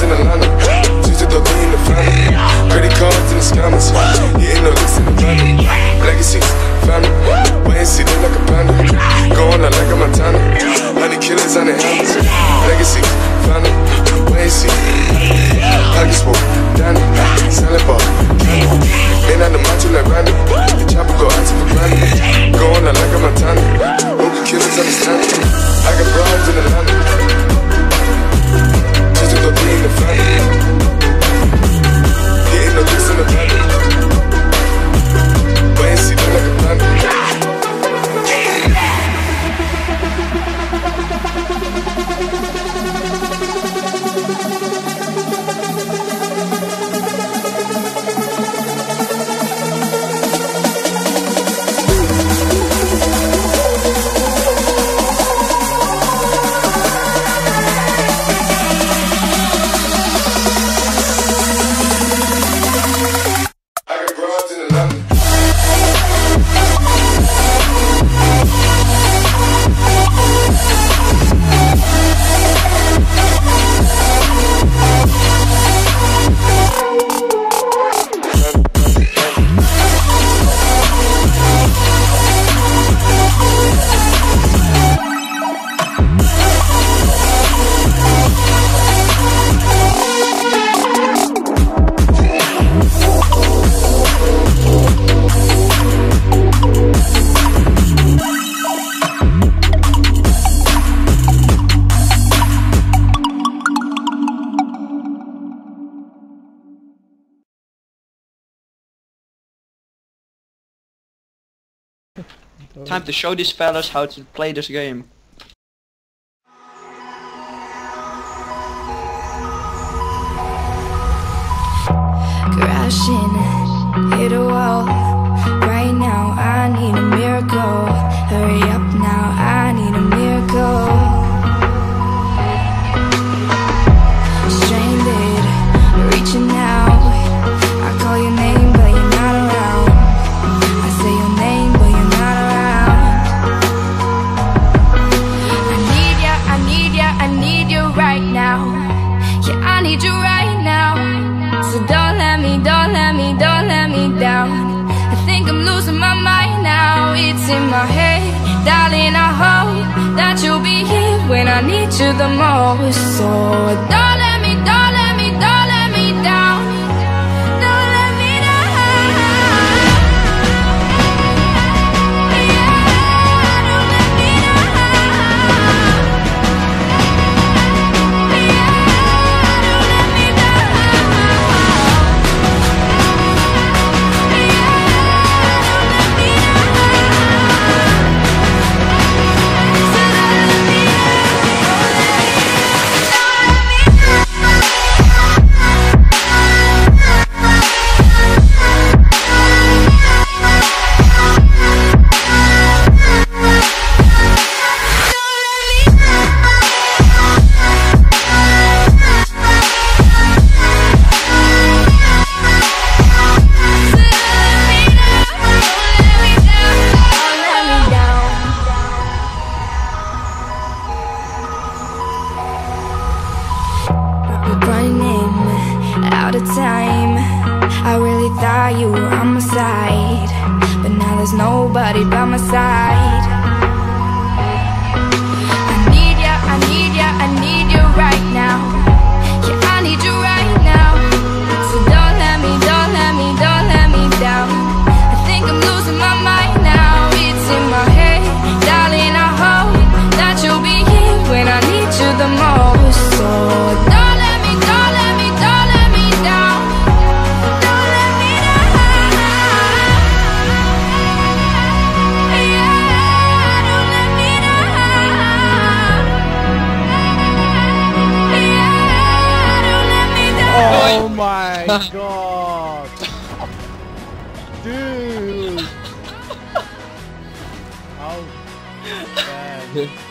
in Atlanta. Just to throw three in the family. Credit cards and the scammers. Hitting the licks in the family. Legacies, family. Wait and see, look like a panda. Going out like a Montana. Honey killers on the hammers. Legacies, family. Wait and see. Pockets full, Danny. Selling ball, candy. Ain't on the macho like Randy. The chopper go out for granted. Going out like a Montana. Hope killers understand it. I got broads in Atlanta. Just to go three in the family. Hitting the licks in the family. Wait and see, look like a panda. Time to show these fellas how to play this game. Crashing, hit a wall. Right now I need a miracle. Hurry up now, I need a miracle. Stranded, reaching out. I call your name but you're not around. I say your name but you're not around. I need ya, I need ya, I need you right now. Yeah, I need you right now. So don't let me down. I think I'm losing my mind now. It's in my head, darling, I hope that you'll be here when I need you the most. So don't let me down. Don't let me down. Yeah, don't let me down. Yeah, don't let me down. Running out of time. I really thought you were on my side, but now there's nobody by my side. I need ya, I need ya, I need you right now. Yeah, I need you right now. So don't let me down. I think I'm losing my mind now. It's in my head, darling, I hope that you'll be here when I need you the most. So don't let me down. Don't let me down. Yeah, don't let me down. Yeah, don't let me down. Oh my god! Dude! How bad?